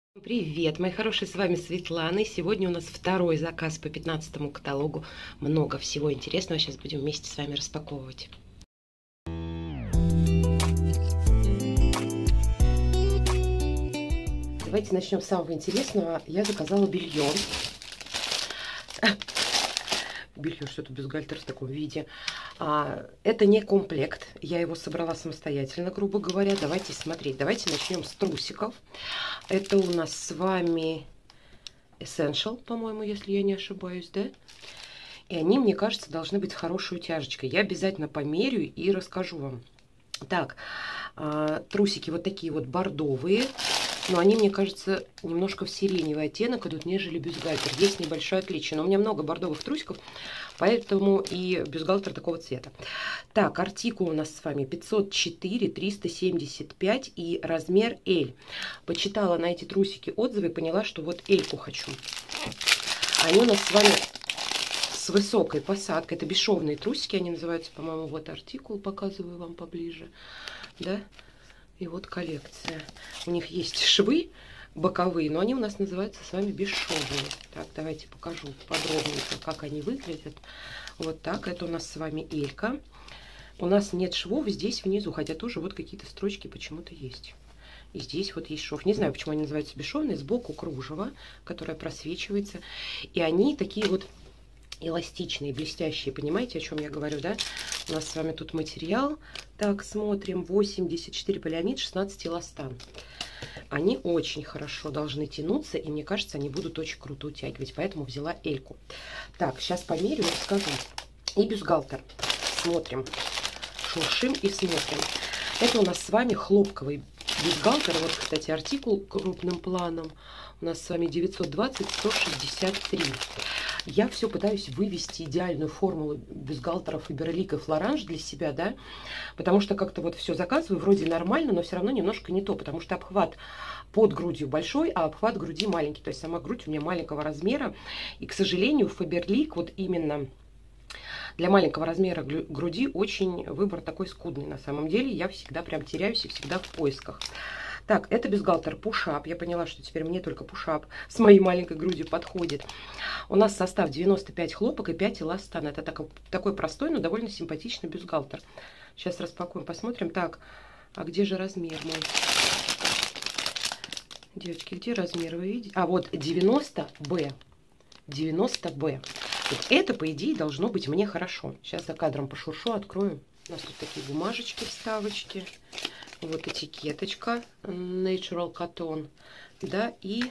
Привет, мои хорошие, с вами Светлана. И сегодня у нас второй заказ по 15-му каталогу. Много всего интересного. Сейчас будем вместе с вами распаковывать. Давайте начнем с самого интересного. Я заказала белье. Белье, что-то бюстгальтер в таком виде. Это не комплект. Я его собрала самостоятельно, грубо говоря. Давайте смотреть. Давайте начнем с трусиков. Это у нас с вами Essential, по-моему, если я не ошибаюсь, да? И они, мне кажется, должны быть с хорошей утяжечкой. Я обязательно померю и расскажу вам. Так, трусики вот такие вот бордовые. Но они, мне кажется, немножко в сиреневый оттенок идут, нежели бюстгальтер. Есть небольшое отличие. Но у меня много бордовых трусиков, поэтому и бюстгальтер такого цвета. Так, артикул у нас с вами 504, 375 и размер L. Почитала на эти трусики отзывы и поняла, что вот L-ку хочу. Они у нас с вами с высокой посадкой. Это бесшовные трусики, они называются, по-моему, вот артикул, показываю вам поближе. Да? И вот коллекция. У них есть швы боковые, но они у нас называются с вами бесшовные. Так, давайте покажу подробненько, как они выглядят. Вот так. Это у нас с вами элька. У нас нет швов здесь внизу, хотя тоже вот какие-то строчки почему-то есть. И здесь вот есть шов. Не знаю, почему они называются бесшовные. Сбоку кружево, которое просвечивается. И они такие вот эластичные, блестящие. Понимаете, о чем я говорю, да? У нас с вами тут материал. Так, смотрим. 84 полиамид, 16 эластан. Они очень хорошо должны тянуться, и мне кажется, они будут очень круто утягивать. Поэтому взяла эльку. Так, сейчас померю и скажу. И бюстгальтер. Смотрим. Шуршим и смотрим. Это у нас с вами хлопковый бюстгальтер. Вот, кстати, артикул крупным планом. У нас с вами 920-163. Я все пытаюсь вывести идеальную формулу бюстгальтеров и Faberlic и Florange для себя, да, потому что как-то вот все заказываю, вроде нормально, но все равно немножко не то, потому что обхват под грудью большой, а обхват груди маленький, то есть сама грудь у меня маленького размера, и, к сожалению, Faberlic вот именно для маленького размера груди очень выбор такой скудный на самом деле, я всегда прям теряюсь и всегда в поисках. Так, это бюстгальтер пушап. Я поняла, что теперь мне только пушап с моей маленькой грудью подходит. У нас состав 95 хлопок и 5 эластан. Это такой простой, но довольно симпатичный бюстгальтер. Сейчас распакуем, посмотрим. Так, а где же размер мой? Девочки, где размер вы видите? А, вот 90Б. 90Б. Вот это, по идее, должно быть мне хорошо. Сейчас за кадром пошуршу, открою. У нас тут такие бумажечки, вставочки. Вот этикеточка Natural Cotton, да, и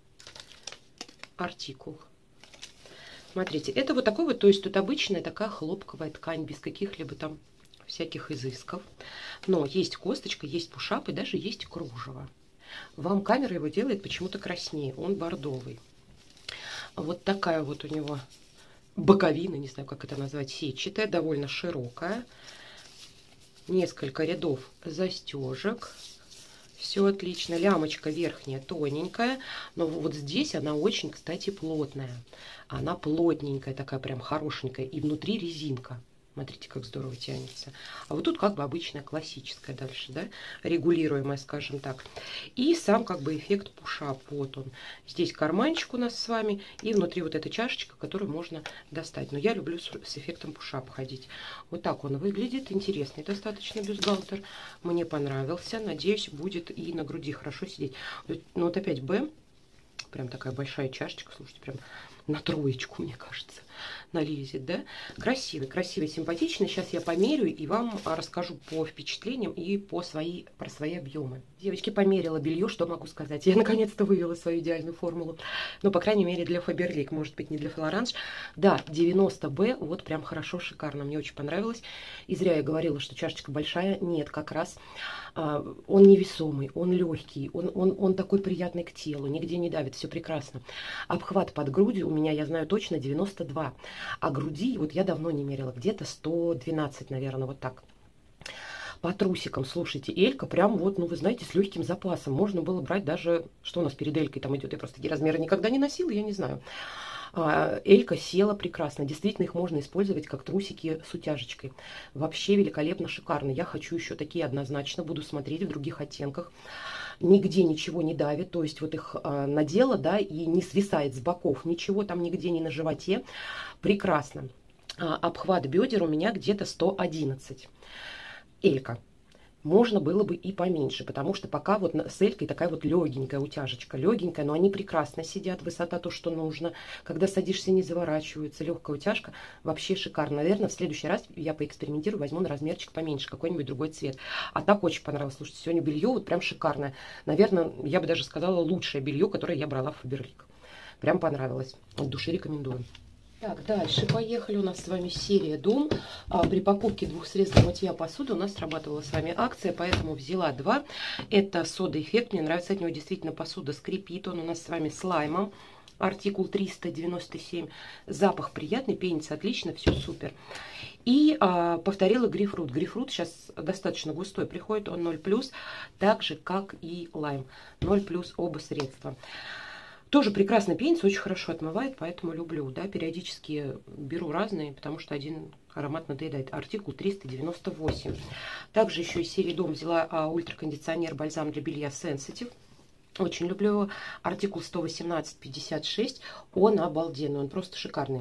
артикул. Смотрите, это вот такой вот, то есть тут обычная такая хлопковая ткань, без каких-либо там всяких изысков. Но есть косточка, есть пушап и даже есть кружево. Вам камера его делает почему-то краснее, он бордовый. Вот такая вот у него боковина, не знаю, как это назвать, сетчатая, довольно широкая. Несколько рядов застежек. Все отлично. Лямочка верхняя тоненькая. Но вот здесь она очень, кстати, плотная. Она плотненькая, такая прям хорошенькая. И внутри резинка. Смотрите, как здорово тянется. А вот тут как бы обычная классическая дальше, да, регулируемая, скажем так. И сам как бы эффект пушап. Вот он. Здесь карманчик у нас с вами. И внутри вот эта чашечка, которую можно достать. Но я люблю с эффектом пушап ходить. Вот так он выглядит. Интересный достаточно бюстгальтер. Мне понравился. Надеюсь, будет и на груди хорошо сидеть. Ну вот опять Б. Прям такая большая чашечка. Слушайте, прям на троечку, мне кажется, налезет, да? Красивый, красивый, симпатичный. Сейчас я померю и вам расскажу по впечатлениям и про свои объемы. Девочки, померила белье, что могу сказать? Я наконец-то вывела свою идеальную формулу. Ну, по крайней мере, для Faberlic, может быть, не для Florange. Да, 90Б, вот прям хорошо, шикарно. Мне очень понравилось. И зря я говорила, что чашечка большая. Нет, как раз он невесомый, он легкий, он такой приятный к телу, нигде не давит, все прекрасно. Обхват под грудью у меня, я знаю точно, 92. А груди, вот я давно не мерила, где-то 112, наверное, вот так. По трусикам, слушайте, элька прям вот, ну вы знаете, с легким запасом. Можно было брать даже, что у нас перед элькой там идет, я просто такие размеры никогда не носила, я не знаю. Элька села прекрасно. Действительно, их можно использовать как трусики с утяжечкой. Вообще великолепно, шикарно. Я хочу еще такие однозначно. Буду смотреть в других оттенках. нигде ничего не давит, то есть вот их надела, да, и не свисает с боков, ничего там нигде не на животе, прекрасно. Обхват бедер у меня где-то 111. Элька. Можно было бы и поменьше, потому что пока вот с элькой такая вот легенькая утяжечка, легенькая, но они прекрасно сидят, высота то, что нужно. Когда садишься, не заворачиваются, легкая утяжка, вообще шикарно. Наверное, в следующий раз я поэкспериментирую, возьму на размерчик поменьше, какой-нибудь другой цвет. А так очень понравилось. Слушайте, сегодня белье вот прям шикарное. Наверное, я бы даже сказала, лучшее белье, которое я брала в Фаберлик. Прям понравилось. От души рекомендую. Так, дальше поехали. У нас с вами серия Дом. При покупке 2 средств для мытья посуды у нас срабатывала с вами акция, поэтому взяла 2. Это Сода Эффект. Мне нравится от него действительно, посуда скрипит. Он у нас с вами с лаймом. Артикул 397. Запах приятный, пенится отлично, все супер. И повторила грейпфрут. Грейпфрут сейчас достаточно густой приходит, он 0+, так же как и лайм. 0+, оба средства. Тоже прекрасно пенится, очень хорошо отмывает, поэтому люблю. Да, периодически беру разные, потому что один аромат надоедает. Артикул 398. Также еще из серии Дом взяла ультракондиционер бальзам для белья Sensitive. Очень люблю его. Артикул 118,56. Он обалденный, он просто шикарный.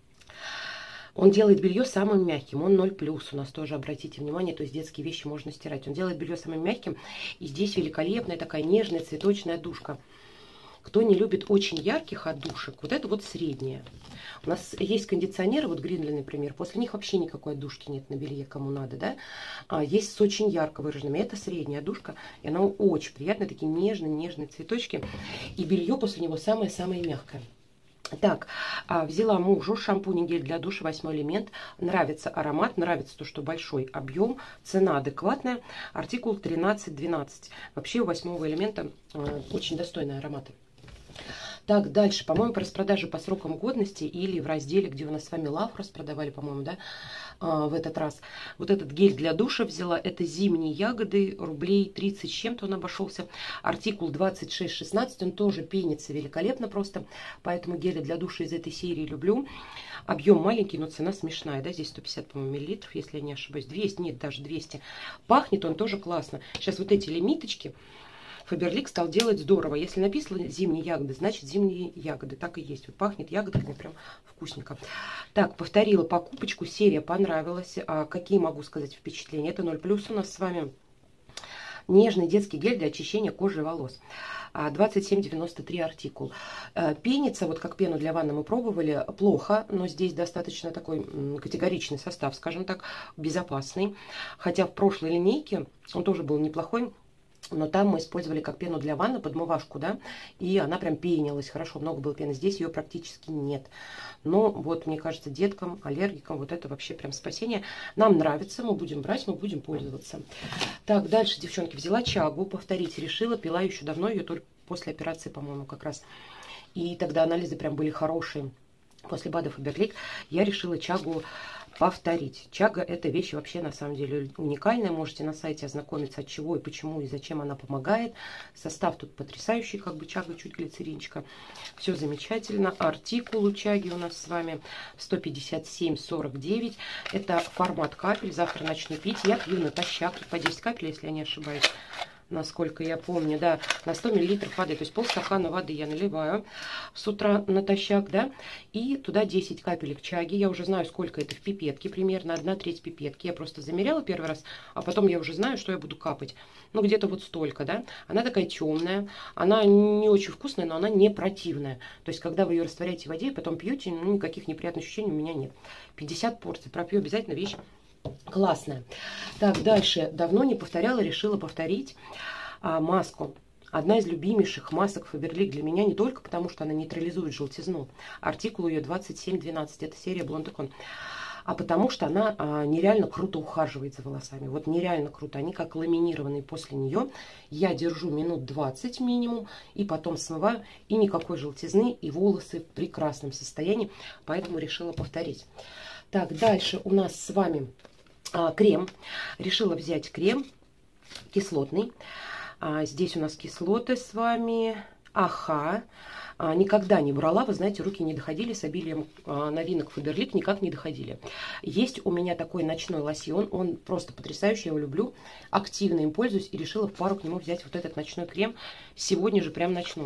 Он делает белье самым мягким, он 0+, у нас тоже, обратите внимание, то есть детские вещи можно стирать. Он делает белье самым мягким, и здесь великолепная такая нежная цветочная отдушка. Кто не любит очень ярких отдушек, вот это вот средняя. У нас есть кондиционеры, вот Гринли, например, после них вообще никакой отдушки нет на белье, кому надо, да. Есть с очень ярко выраженными, это средняя отдушка, и она очень приятная, такие нежные цветочки, и белье после него самое-самое мягкое. Так, взяла мужу шампунь и гель для душа 8 элемент. Нравится аромат, нравится то, что большой объем, цена адекватная. Артикул 1312. Вообще у 8 элемента очень достойные ароматы. Так, дальше, по-моему, по распродаже по срокам годности или в разделе, где у нас с вами лав распродавали, по-моему, да, в этот раз. Вот этот гель для душа взяла, это зимние ягоды, рублей 30 с чем-то он обошелся. Артикул 2616, он тоже пенится великолепно просто, поэтому гели для душа из этой серии люблю. Объем маленький, но цена смешная, да, здесь 150, по-моему, миллилитров, если я не ошибаюсь, 200, нет, даже 200. Пахнет он тоже классно. Сейчас вот эти лимиточки Фаберлик стал делать здорово. Если написано зимние ягоды, значит зимние ягоды. Так и есть. Вот пахнет ягодками прям вкусненько. Так, повторила покупочку. Серия понравилась. Какие могу сказать впечатления? Это 0+, у нас с вами. Нежный детский гель для очищения кожи и волос. 27,93 артикул. Пенится, вот как пену для ванны мы пробовали, плохо, но здесь достаточно такой категоричный состав, скажем так, безопасный. Хотя в прошлой линейке он тоже был неплохой. Но там мы использовали как пену для ванны, подмывашку, да, и она прям пенилась хорошо, много было пены. Здесь ее практически нет. Но вот, мне кажется, деткам, аллергикам вот это вообще прям спасение. Нам нравится, мы будем брать, мы будем пользоваться. Так, дальше, девчонки, взяла чагу, повторить решила, пила еще давно, ее только после операции, по-моему, как раз. И тогда анализы прям были хорошие. После БАДа Фаберлик я решила чагу повторить. Чага — это вещь вообще на самом деле уникальная. Можете на сайте ознакомиться, от чего и почему и зачем она помогает. Состав тут потрясающий, как бы чага, чуть глицеринчика. Все замечательно. Артикул у чаги у нас с вами 157,49. Это формат капель. Завтра начну пить. Я пью натощак, по 10 капель, если я не ошибаюсь. Насколько я помню, да, на 100 мл воды, то есть полстакана воды я наливаю с утра натощак, да, и туда 10 капелек чаги. Я уже знаю, сколько это в пипетке, примерно 1/3 пипетки. Я просто замеряла первый раз, а потом я уже знаю, что я буду капать. Ну, где-то вот столько, да. Она такая темная, она не очень вкусная, но она не противная. То есть, когда вы ее растворяете в воде и потом пьете, ну, никаких неприятных ощущений у меня нет. 50 порций пропью обязательно, вещь классная. Так, дальше. Давно не повторяла, решила повторить маску. Одна из любимейших масок Фаберлик для меня, не только потому, что она нейтрализует желтизну. Артикул ее 2712, это серия Blonde Icon. А потому что она нереально круто ухаживает за волосами. Вот нереально круто. Они как ламинированные после нее. Я держу минут 20 минимум, и потом смываю. И никакой желтизны, и волосы в прекрасном состоянии. Поэтому решила повторить. Так, дальше у нас с вами крем. Решила взять крем кислотный. Здесь у нас кислоты с вами. Аха. никогда не брала, вы знаете, руки не доходили с обилием новинок Faberlic, никак не доходили. Есть у меня такой ночной лосьон, он просто потрясающий, я его люблю, активно им пользуюсь и решила в пару к нему взять вот этот ночной крем. Сегодня же прям начну.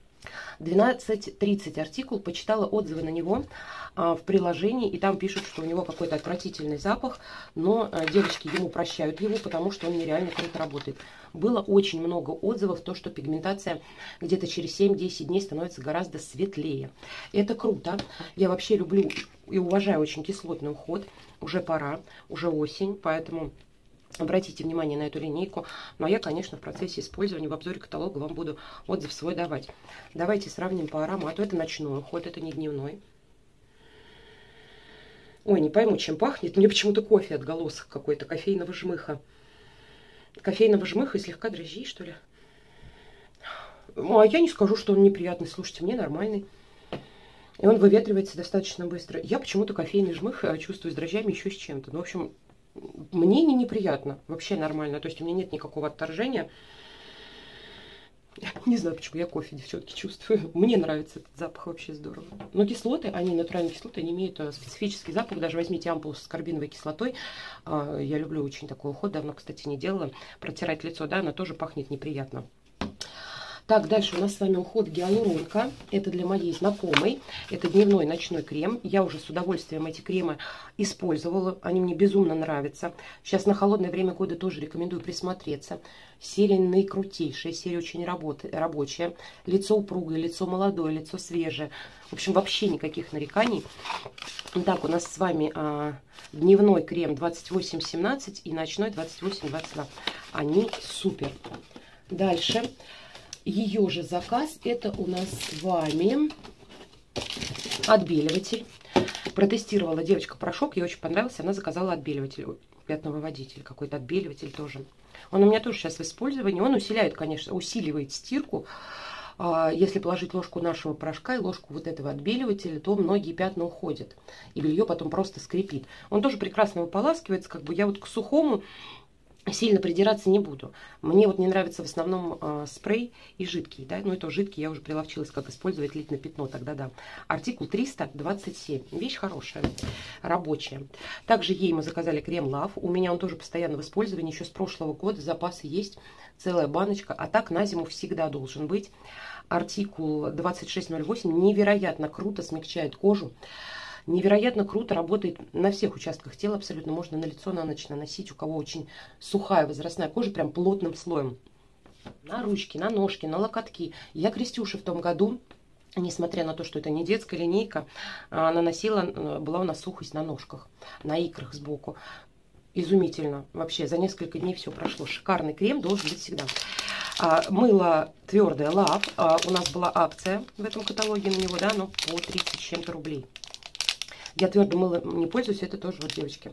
12.30 артикул, почитала отзывы на него в приложении, и там пишут, что у него какой-то отвратительный запах, но девочки ему прощают его, потому что он нереально круто работает. Было очень много отзывов, то, что пигментация где-то через 7-10 дней становится гораздо светлее. Это круто. Я вообще люблю и уважаю очень кислотный уход. Уже пора, уже осень, поэтому... Обратите внимание на эту линейку. Ну, а я, конечно, в процессе использования в обзоре каталога вам буду отзыв свой давать. Давайте сравним по аромату. Это ночной уход, это не дневной. Ой, не пойму, чем пахнет. Мне почему-то кофе отголосок какой-то, кофейного жмыха. Кофейного жмыха и слегка дрожжей, что ли. Ну, а я не скажу, что он неприятный. Слушайте, мне нормальный. И он выветривается достаточно быстро. Я почему-то кофейный жмых чувствую с дрожжами, еще с чем-то. Ну, в общем... Мне не неприятно, вообще нормально. То есть у меня нет никакого отторжения. Не знаю, почему я кофе, девчонки, чувствую. Мне нравится этот запах, вообще здорово. Но кислоты, они натуральные кислоты, они имеют специфический запах. Даже возьмите ампулу с карбиновой кислотой. Я люблю очень такой уход. Давно, кстати, не делала. Протирать лицо, да, она тоже пахнет неприятно. Так, дальше у нас с вами уход гиалуронка. Это для моей знакомой. Это дневной ночной крем. Я уже с удовольствием эти кремы использовала. Они мне безумно нравятся. Сейчас на холодное время года тоже рекомендую присмотреться. Серия наикрутейшая, серия очень рабочая. Лицо упругое, лицо молодое, лицо свежее. В общем, вообще никаких нареканий. Так, у нас с вами дневной крем 28-17 и ночной 28-22. Они супер. Дальше... Ее же заказ, это у нас с вами отбеливатель. Протестировала девочка порошок, ей очень понравился, она заказала отбеливатель, пятновыводитель, какой-то отбеливатель тоже. Он у меня тоже сейчас в использовании, он усиляет, конечно, усиливает стирку. Если положить ложку нашего порошка и ложку вот этого отбеливателя, то многие пятна уходят, и белье потом просто скрипит. Он тоже прекрасно выполаскивается, как бы я вот к сухому... Сильно придираться не буду. Мне вот не нравится в основном спрей и жидкий. Да? Ну, это жидкий я уже приловчилась, как использовать лить на пятно. Тогда да. Артикул 327. Вещь хорошая, рабочая. Также ей мы заказали крем Love. У меня он тоже постоянно в использовании. Еще с прошлого года запасы есть. Целая баночка. А так на зиму всегда должен быть. Артикул 2608. Невероятно круто смягчает кожу. Невероятно круто работает на всех участках тела, абсолютно можно на лицо на ночь наносить, у кого очень сухая возрастная кожа, прям плотным слоем. На ручки, на ножки, на локотки. Я Крестюше в том году, несмотря на то, что это не детская линейка, наносила, была у нас сухость на ножках, на икрах сбоку. Изумительно. Вообще за несколько дней все прошло. Шикарный крем должен быть всегда. Мыло твердое Love. У нас была акция в этом каталоге на него, да, но по 30 с чем-то рублей. Я твердым мылом не пользуюсь, это тоже вот, девочки,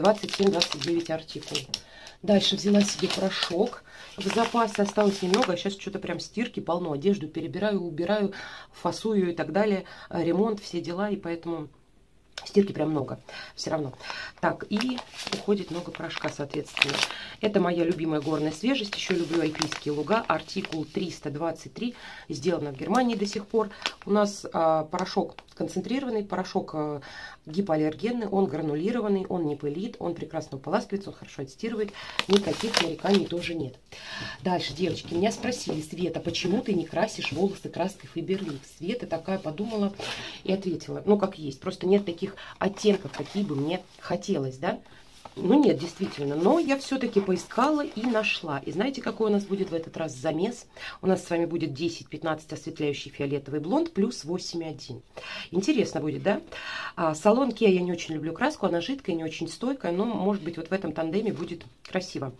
27-29 артикул. Дальше взяла себе порошок. В запасе осталось немного, а сейчас что-то прям стирки полно. Одежду перебираю, убираю, фасую и так далее. Ремонт, все дела, и поэтому... Стирки прям много, все равно. Так, и уходит много порошка, соответственно. Это моя любимая горная свежесть. Еще люблю альпийские луга. Артикул 323. Сделано в Германии до сих пор. У нас порошок концентрированный, порошок гипоаллергенный. Он гранулированный, он не пылит, он прекрасно уполаскивается, он хорошо отстирывает. Никаких нареканий тоже нет. Дальше, девочки, меня спросили: Света, почему ты не красишь волосы краской Faberlic? Света такая подумала и ответила: ну, как есть. Просто нет таких оттенков, какие бы мне хотелось, да? Ну, нет, действительно. Но я все-таки поискала и нашла. И знаете, какой у нас будет в этот раз замес? У нас с вами будет 10-15 осветляющий фиолетовый блонд плюс 8,1. Интересно будет, да? Салон Kia я не очень люблю краску. Она жидкая, не очень стойкая. Но, может быть, вот в этом тандеме будет красиво.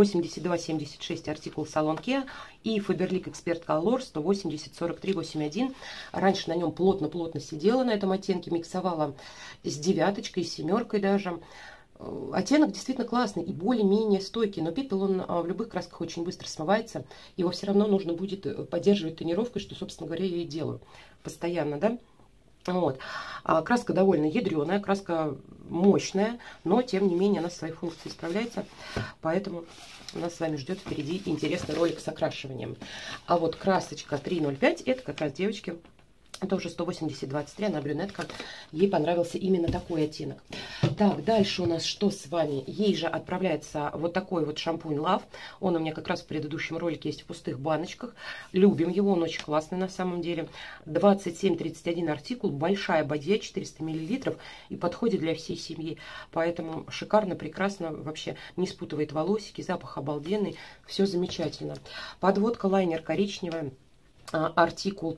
82-76 артикул салон Kia. И Faberlic Expert Color 180-43-81. Раньше на нем плотно-плотно сидела на этом оттенке. Миксовала с девяточкой, с семеркой даже. Оттенок действительно классный и более-менее стойкий, но пепел он в любых красках очень быстро смывается. Его все равно нужно будет поддерживать тонировкой, что, собственно говоря, я и делаю постоянно, да. Вот. Краска довольно ядреная, краска мощная, но, тем не менее, она свои функции справляется. Поэтому нас с вами ждет впереди интересный ролик с окрашиванием. А вот красочка 305, это как раз, девочки, Это уже 180-23, она брюнетка. Ей понравился именно такой оттенок. Так, дальше у нас что с вами? Ей же отправляется вот такой вот шампунь Love. Он у меня как раз в предыдущем ролике есть в пустых баночках. Любим его, он очень классный на самом деле. 27-31 артикул, большая бадья, 400 мл. И подходит для всей семьи. Поэтому шикарно, прекрасно, вообще не спутывает волосики, запах обалденный. Все замечательно. Подводка лайнер коричневая. Артикул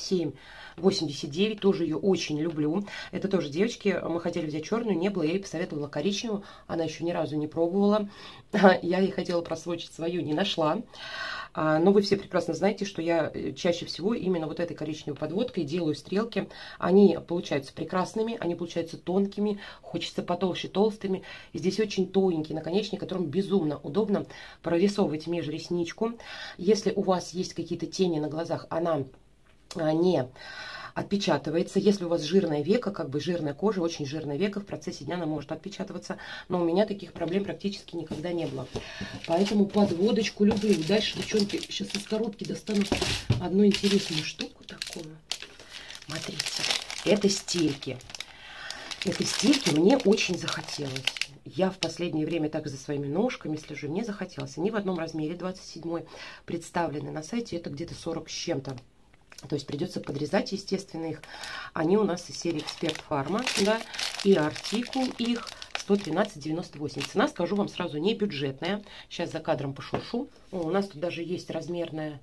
5789, тоже ее очень люблю. Это тоже, девочки, мы хотели взять черную, не было, я ей посоветовала коричневую, она еще ни разу не пробовала. Я ей хотела просвочить свою, не нашла. Но вы все прекрасно знаете, что я чаще всего именно вот этой коричневой подводкой делаю стрелки. Они получаются прекрасными, они получаются тонкими, хочется потолще толстыми. И здесь очень тоненький наконечник, которым безумно удобно прорисовывать межресничку. Если у вас есть какие-то тени на глазах, она не отпечатывается. Если у вас жирное веко, как бы жирная кожа, очень жирное веко, в процессе дня она может отпечатываться. Но у меня таких проблем практически никогда не было. Поэтому подводочку люблю. Дальше, девчонки, сейчас из коробки достану одну интересную штуку такую. Смотрите, это стельки. Этой стельки мне очень захотелось. Я в последнее время так за своими ножками слежу. Мне захотелось. Они в одном размере, 27 представлены на сайте. Это где-то 40 с чем-то. То есть придется подрезать, естественно, их. Они у нас из серии Эксперт Фарма, да, и артикул их 113,98. Цена, скажу вам сразу, не бюджетная. Сейчас за кадром пошуршу. У нас тут даже есть размерная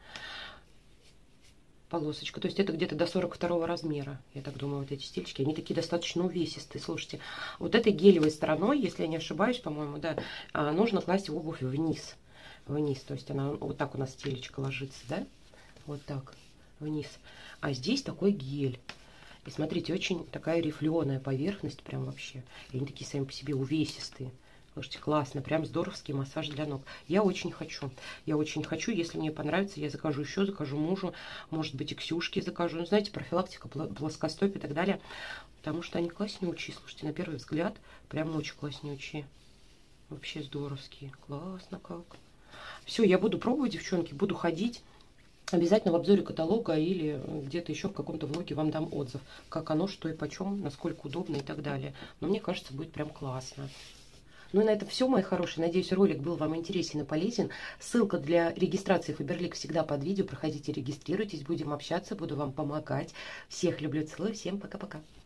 полосочка. То есть это где-то до 42 размера. Я так думаю, вот эти стельчики. Они такие достаточно увесистые. Слушайте, вот этой гелевой стороной, если я не ошибаюсь, по-моему, да, нужно класть обувь вниз. Вниз. То есть она вот так у нас стелечка ложится, да? Вот так. Вниз. А здесь такой гель. И смотрите, очень такая рифленая поверхность, прям вообще. И они такие сами по себе увесистые. Слушайте, классно, прям здоровский массаж для ног. Я очень хочу. Я очень хочу. Если мне понравится, я закажу еще, закажу мужу. Может быть, и Ксюшке закажу. Ну, знаете, профилактика, плоскостопие и так далее. Потому что они класснючие. Слушайте, на первый взгляд, прям очень класснючие. Вообще здоровские. Классно как. Все, я буду пробовать, девчонки, буду ходить. Обязательно в обзоре каталога или где-то еще в каком-то влоге вам дам отзыв, как оно, что и почем, насколько удобно и так далее. Но мне кажется, будет прям классно. Ну и на этом все, мои хорошие. Надеюсь, ролик был вам интересен и полезен. Ссылка для регистрации Faberlic всегда под видео. Проходите, регистрируйтесь, будем общаться, буду вам помогать. Всех люблю, целую, всем пока-пока.